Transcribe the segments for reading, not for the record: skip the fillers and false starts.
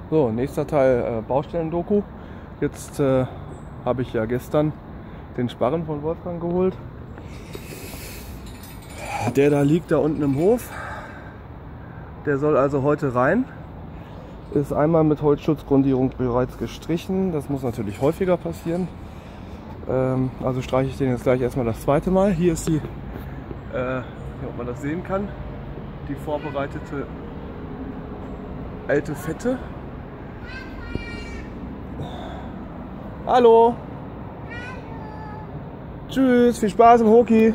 So, nächster Teil Baustellen-Doku. Jetzt habe ich ja gestern den Sparren von Wolfgang geholt. Der da liegt da unten im Hof. Der soll also heute rein. Ist einmal mit Holzschutzgrundierung bereits gestrichen. Das muss natürlich häufiger passieren. Also streiche ich den jetzt gleich erstmal das zweite Mal. Hier ist die, ob man das sehen kann, die vorbereitete alte Fette. Hallo! Tschüss, viel Spaß im Hockey!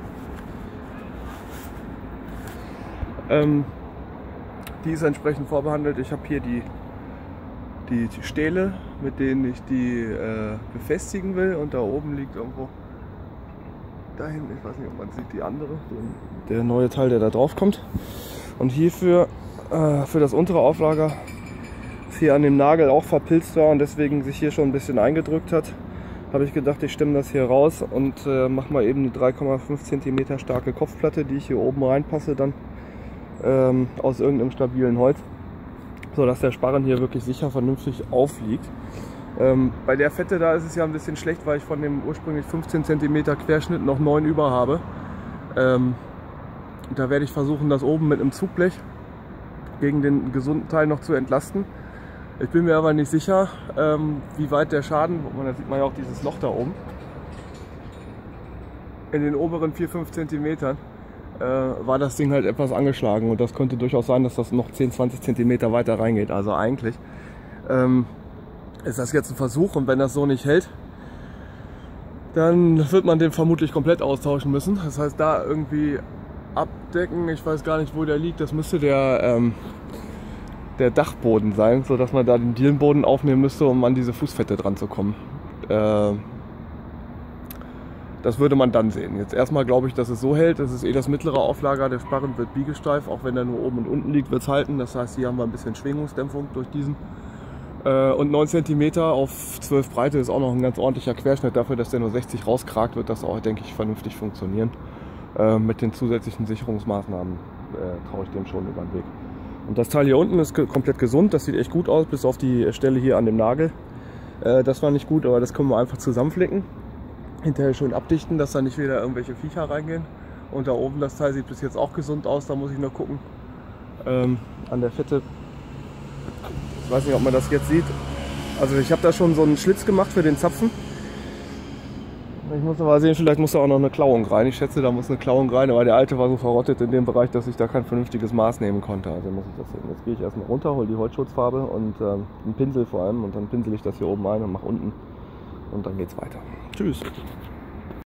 Die ist entsprechend vorbehandelt. Ich habe hier die Stähle, mit denen ich die befestigen will, und da oben liegt irgendwo da hinten, ich weiß nicht, ob man sieht, die andere, der neue Teil, der da drauf kommt. Und hierfür für das untere Auflager ist hier an dem Nagel auch verpilzt war und deswegen sich hier schon ein bisschen eingedrückt hat, habe ich gedacht, ich stemme das hier raus und mache mal eben eine 3,5 cm starke Kopfplatte, die ich hier oben reinpasse, dann aus irgendeinem stabilen Holz, so dass der Sparren hier wirklich sicher vernünftig aufliegt. Bei der Fette da ist es ja ein bisschen schlecht, weil ich von dem ursprünglich 15 cm Querschnitt noch 9 über habe. Da werde ich versuchen, das oben mit einem Zugblech gegen den gesunden Teil noch zu entlasten. Ich bin mir aber nicht sicher, wie weit der Schaden, da sieht man ja auch dieses Loch da oben, in den oberen 4-5 cm war das Ding halt etwas angeschlagen, und das könnte durchaus sein, dass das noch 10-20 cm weiter reingeht. Also eigentlich ist das jetzt ein Versuch, und wenn das so nicht hält, dann wird man den vermutlich komplett austauschen müssen. Das heißt, da irgendwie abdecken, ich weiß gar nicht, wo der liegt, das müsste der Dachboden sein, so dass man da den Dielenboden aufnehmen müsste, um an diese Fußfette dran zu kommen. Das würde man dann sehen. Jetzt erstmal glaube ich, dass es so hält. Das ist das mittlere Auflager. Der Sparren wird biegesteif, auch wenn er nur oben und unten liegt, wird es halten. Das heißt, hier haben wir ein bisschen Schwingungsdämpfung durch diesen. Und 9 cm auf 12 Breite ist auch noch ein ganz ordentlicher Querschnitt. Dafür, dass der nur 60 rauskragt, wird das auch, denke ich, vernünftig funktionieren. Mit den zusätzlichen Sicherungsmaßnahmen traue ich dem schon über den Weg. Und das Teil hier unten ist komplett gesund. Das sieht echt gut aus, bis auf die Stelle hier an dem Nagel. Das war nicht gut, aber das können wir einfach zusammenflicken. Hinterher schön abdichten, dass da nicht wieder irgendwelche Viecher reingehen. Und da oben, das Teil sieht bis jetzt auch gesund aus, da muss ich noch gucken. An der Fette, ich weiß nicht, ob man das jetzt sieht. Also ich habe da schon so einen Schlitz gemacht für den Zapfen. Ich muss noch mal sehen, vielleicht muss da auch noch eine Klauung rein. Ich schätze, da muss eine Klauung rein, aber der alte war so verrottet in dem Bereich, dass ich da kein vernünftiges Maß nehmen konnte. Also muss ich das sehen. Jetzt gehe ich erstmal runter, hole die Holzschutzfarbe und einen Pinsel vor allem, und dann pinsel ich das hier oben ein und mache unten, und dann geht's weiter. Tschüss!